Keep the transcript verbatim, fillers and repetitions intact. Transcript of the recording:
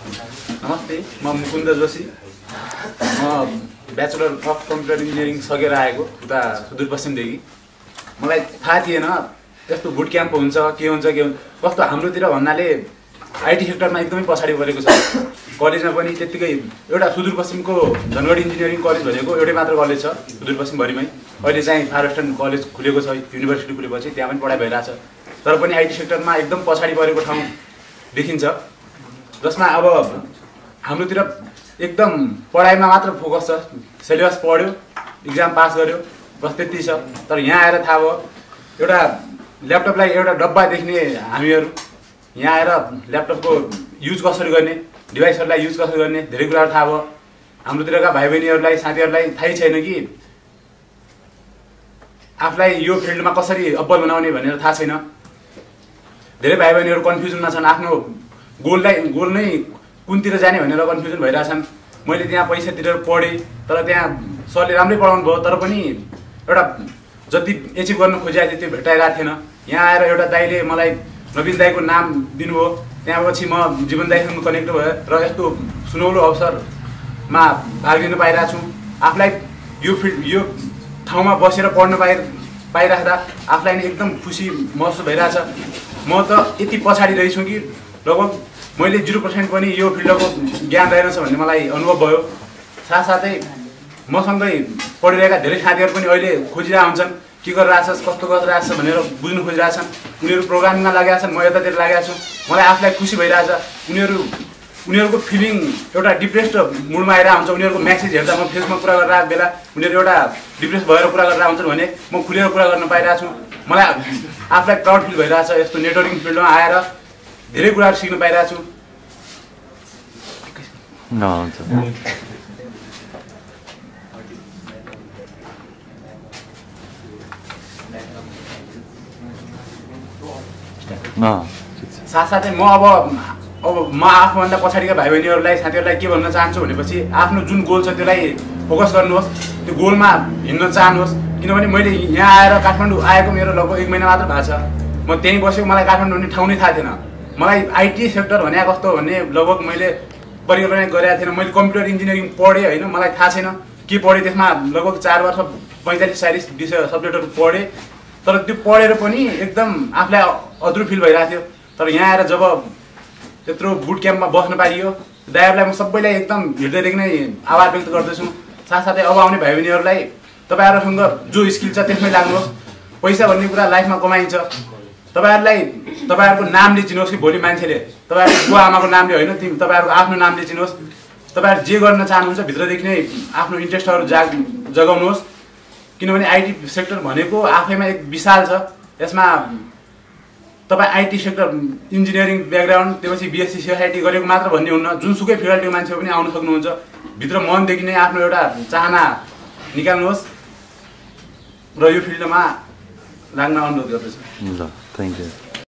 नमस्ते, म मुकुन्द जोशी। म ब्याचलर अफ कम्प्युटर इन्जिनियरिङ सकेर आएको उता सुदूरपश्चिमदेखि। मलाई थाहा थिएन यस्तो बुट क्याम्प हुन्छ के हुन्छ के हुन्छ कस्तो हाम्रोतिर भन्नाले आइटी सेक्टरमा एकदमै पछाडि परेको छ। कलेजमा पनि त्यतिकै एउटा सुदूरपश्चिमको जनगढी इन्जिनियरिङ कलेज भनेको एउटै मात्र कलेज छ सुदूरपश्चिमभरिमै। अहिले चाहिँ फारवेस्टर्न कलेज खुलेको छ, युनिभर्सिटी खुलेपछि त्यहाँ पनि पढाइ भइरहेछ। तर पनि आइटी सेक्टरमा एकदम पछाडि परेको ठाउँ देखिन्छ, जसमा अब हाम्रोतिर एकदम पढाइमा मात्र फोकस छ। सिलेबस पढ्यो, इक्जाम पास गर्यो, बस त्यति छ। तर यहाँ आएर थाहा भयो एउटा ल्यापटपलाई एउटा डब्बा देख्ने हामीहरू यहाँ आएर ल्यापटपको युज कसरी गर्ने, डिभाइसहरूलाई युज कसरी गर्ने धेरै कुराहरू थाहा भयो। हाम्रोतिरका भाइ बहिनीहरूलाई साथीहरूलाई थाहै छैन कि आफूलाई यो फिल्डमा कसरी अब्बल बनाउने भनेर थाहा छैन। धेरै भाइ बहिनीहरू कन्फ्युजनमा छन्, आफ्नो गोललाई गोल नै कुनतिर जाने भनेर कन्फ्युजन भइरहेछन्। मैले त्यहाँ पैसा तिरेर पढेँ, तर त्यहाँ सरले राम्रै पढाउनु भयो, तर पनि एउटा जति एचिभ गर्न खोजिरहेको थियो त्यो भेटाइरहेको थिएन। यहाँ आएर एउटा दाइले मलाई नवीन दाईको नाम दिनुभयो, त्यहाँपछि म जीवन दाईसँग कनेक्ट भयो र यस्तो सुनौलो अवसरमा भाग लिन पाइरहेको छु। आफूलाई यो फिल्ड यो ठाउँमा बसेर पढ्न पाइ पाइराख्दा आफूलाई नै एकदम खुसी महसुस भइरहेछ। म त यति पछाडि रहेछु कि लगभग मैले जिरो पर्सेन्ट पनि यो फिल्डको ज्ञान रहेनछ भन्ने मलाई अनुभव भयो। साथसाथै मसँगै पढिरहेका धेरै साथीहरू पनि अहिले खोजिरहेका हुन्छन् के गरिरहेछस्, कस्तो गरिरहेछ भनेर बुझ्नु खोजिरहेछन्। उनीहरू प्रोग्रामिङमा लागेका छन्, म यतातिर लागेको छु। मलाई आफूलाई खुसी भइरहेछ। उनीहरू उनीहरूको फिलिङ एउटा डिप्रेस्ड मुडमा आइरहेको हुन्छ। उनीहरूको म्यासेज हेर्दा म फेसमा कुरा गरिरहेको बेला उनीहरू एउटा डिप्रेस भएर कुरा गरिरहेको हुन्छन् भने म खुलेर कुरा गर्न पाइरहेको छु। मलाई आफूलाई प्राउड फिल भइरहेछ। यस्तो नेटवर्किङ फिल्डमा आएर धेरै कुराहरू सिक्न पाइरहेको छु। साथसाथै म अब अब म आफूभन्दा पछाडिका भाइ बहिनीहरूलाई साथीहरूलाई के भन्न चाहन्छु भनेपछि आफ्नो जुन गोल छ त्यसलाई फोकस गर्नुहोस्, त्यो गोलमा हिँड्न चाहनुहोस्। किनभने मैले यहाँ आएर काठमाडौँ आएको मेरो लगभग एक महिना मात्र भएको छ। म त्यहीँ बसेको, मलाई काठमाडौँ भन्ने ठाउँ नै थाहा थिएन। मलाई आइटी सेक्टर भने कस्तो भन्ने लगभग मैले परिकल्पना गरेको थिएन। मैले कम्प्युटर इन्जिनियरिङ पढेँ होइन, मलाई थाहा छैन के पढेँ। त्यसमा लगभग चार वर्ष पैँतालिस चालिस विषय सब्जेक्टहरू पढेँ, तर त्यो पढेर पनि एकदम आफूलाई अधुरो फिल भइरहेको थियो। तर यहाँ आएर जब त्यत्रो बुट क्याम्पमा बस्न पाइयो, दाइहरूलाई म सबैलाई एकदम हृदयदेखि नै आभार व्यक्त गर्दछु। साथसाथै अब आउने भाइ बहिनीहरूलाई तपाईँहरूसँग जो स्किल छ त्यसमै लाग्नुहोस्। पैसा भन्ने कुरा लाइफमा कमाइन्छ। तपाईँहरूलाई तपाईँहरूको नामले चिन्नुहोस् कि भोलि मान्छेले तपाईँहरूको बुवा आमाको नामले होइन, तिमी तपाईँहरूको आफ्नो नामले चिन्नुहोस्। तपाईँहरू जे गर्न चाहनुहुन्छ भित्रदेखि नै आफ्नो इन्ट्रेस्टहरू जाग जगाउनुहोस्। किनभने आइटी सेक्टर भनेको आफैमा एक विशाल छ। यसमा तपाईँ आइटी सेक्टर इन्जिनियरिङ ब्याकग्राउन्ड त्यसपछि बिएससी सिएसआइटी गरेको मात्र भन्ने हुन्न, जुनसुकै फिल्डको मान्छे पनि आउन सक्नुहुन्छ। भित्र मनदेखि नै आफ्नो एउटा चाहना निकाल्नुहोस् र यो फिल्डमा लाग्न अनुरोध गर्दछु। ल, थ्याङ्क यू।